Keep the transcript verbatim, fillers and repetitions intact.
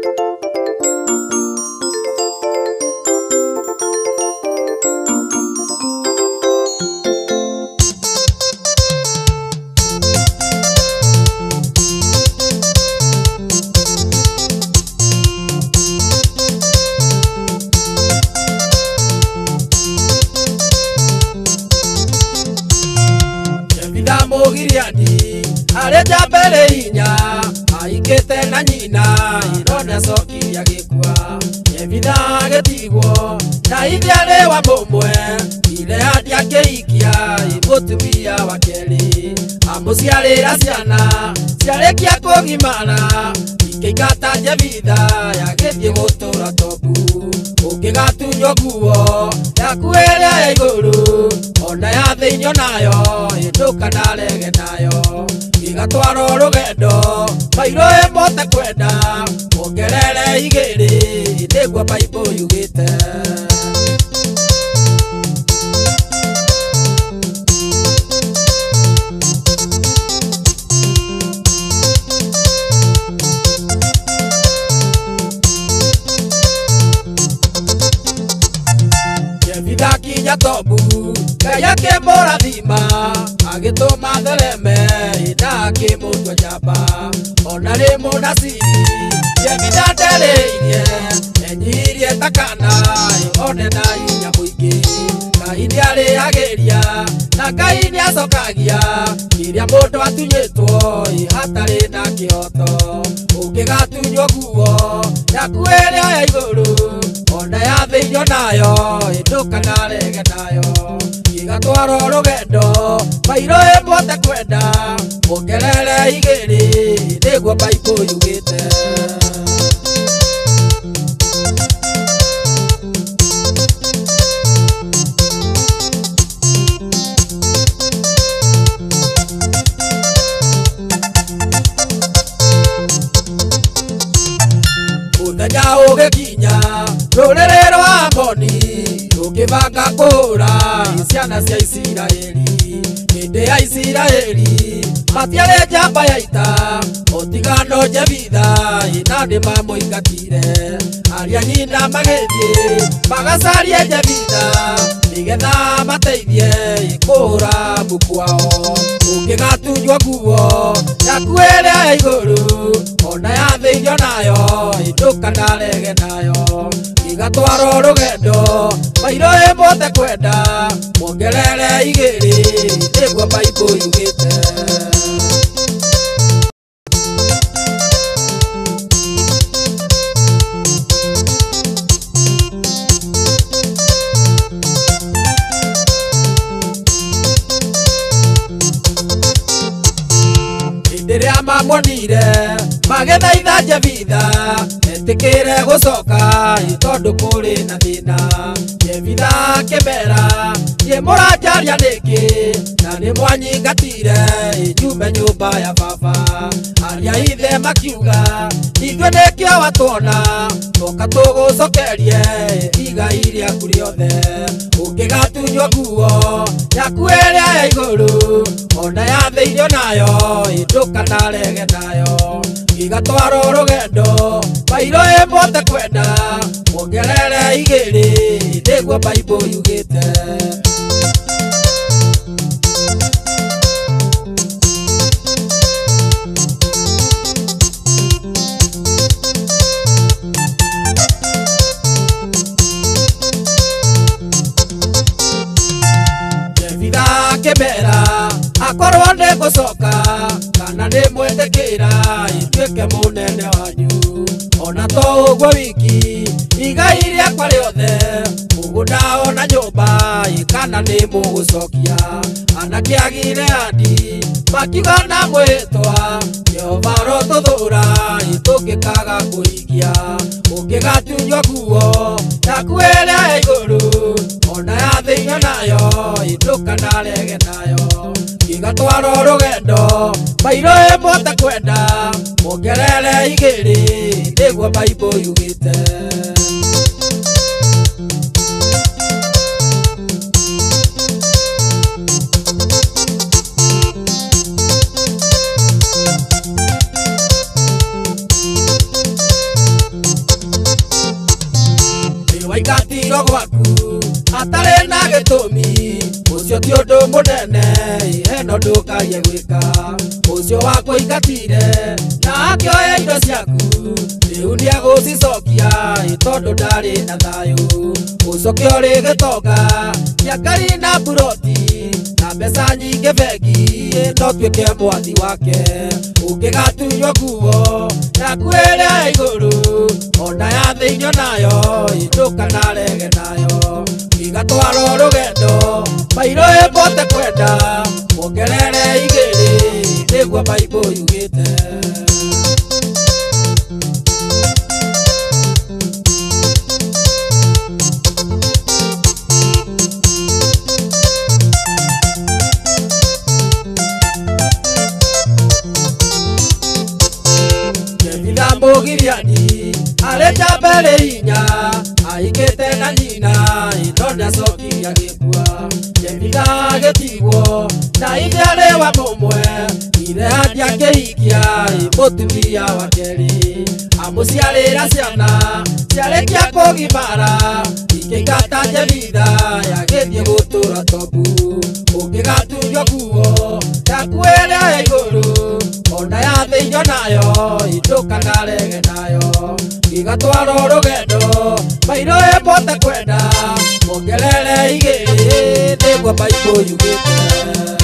Mogiriani areja mbere inya aikete na nyina irona coki ya gikwa nyebitha getigwo na ithiare wa mũmwe ile hadi akeikia imutumia wa keri amuciarĩra ciana ciarĩkia kũgimara ikeigata nyebitha yagĩthiĩ gũtũra tobu ũngĩgatunywo nguo yaku ĩrĩa ya igũrũ ona ya thĩinĩ nayo ĩndũka narege nayo igatwarwo rũgendo mairo ĩmbote kwenda ongerere igĩrĩ nĩguo Bible yugĩte. Kinya tobu kaya ke mora thima agituma thereme ina ke mutwa jaba ona ri munasiri yebitha ndereirie enyirie takana one na inya muingi Ngai ndiari ageria na Ngai ni acokagia kiria mundu atunyitwo hatari na kioto ungigatunywo nguo yaku ĩrĩa ya igũrũ ona ya thĩinĩ nayo ĩndũka narege nayo igatwarwo rũgendo mairo ĩmbote kwenda ongerere igĩrĩ nĩguo Bible yugĩte. Muthenya ũgĩkinya rũrĩrĩ rwa Amoni rũkĩbanga kũũra ciana cia Isiraeli hĩndĩ ya Isiraeli matiarĩ njamba ya ita ũtigano Jebitha ina nĩmamũingatire aria nyina magĩthiĩ magacarie Jebitha nĩgetha mateithie kũũra mũku wao ũngĩgatunywo nguo yaku ĩrĩa ya igũrũ ona ya thĩinĩ nayo ĩndũka narege nayo igatwarwo rũgendo mairo ĩmbote kwenda ongerere igĩrĩ nĩguo Bible yugĩte. Rĩrĩa mamonire magĩthaitha Jebitha etĩkĩre gũcoka tondũ kũrĩ na thĩna Jebitha akĩmera niĩ mũranjaria nĩkĩ na nĩ mwanyingatire njume nyũmba ya baba aria ithe makiuga ithuĩ nĩkĩo watwona tũka tũgũcokerie igai rĩaku rĩothe ũngĩgatunywo nguo yaku ĩrĩa ya igũrũ ona ya thĩinĩ nayo ĩndũka narege nayo igatwarwo rũgendo mairo ĩmbote kwenda ongerere igĩrĩ nĩguo Bible yugĩte. Jebitha akĩmera akorwo nĩ gũcoka kana nĩ mwĩtĩkĩra ituĩke mũnene wanyu ona to ũguo wiki igai rĩakwa rĩothe mũgũnda ona nyũmba kana nĩ mũgũcokia anake a Gileadi makiuga na mwĩtwa Jehova rotũthũra tũngĩkaga kũhingia ũngĩgatunywo nguo yaku ĩrĩa ya igũrũ ona ya thĩinĩ nayo ĩndũka narege nayo igatwarwo rũgendo mairo ĩmbote kwenda ongerere igĩrĩ nĩguo Bible yugĩte. waingatiro gwaku atari na gitumi ucio ti undu munene eno ndukarie gwika ucio wakwa ingatire na akioya indo ciaku riu niagucicokia tondu ndari na thayu ucoke uri gitonga giakari na buroti na mbeca nyingi bengi no tuike mwathi wake ungigatunywo nguo yaku iria iguru ona ya thiinio nayo ndukanarege nayo igatwara rugendo mairo imbote kwenda mongerere igiri niguo Bible yugite. Mugiriani arecha mbere inya aikite na nyina itonda coki agikua Jemila agĩtigwo na ithe arĩ wa mũmwe ithe hati akĩhikia mũtumia wa kerĩ amũciarĩra ciana ciarĩkia kũgimara ikĩingata Jemila yagĩthiĩ gũtũũra Tobu ũngĩgatunywo nguo yaku ĩrĩa igũrũ ona ya thĩinio nayo ndukanarege nayo igatwara rugendo mairo imbote kwenda mongerere igĩrĩ niguo Bible yugĩte.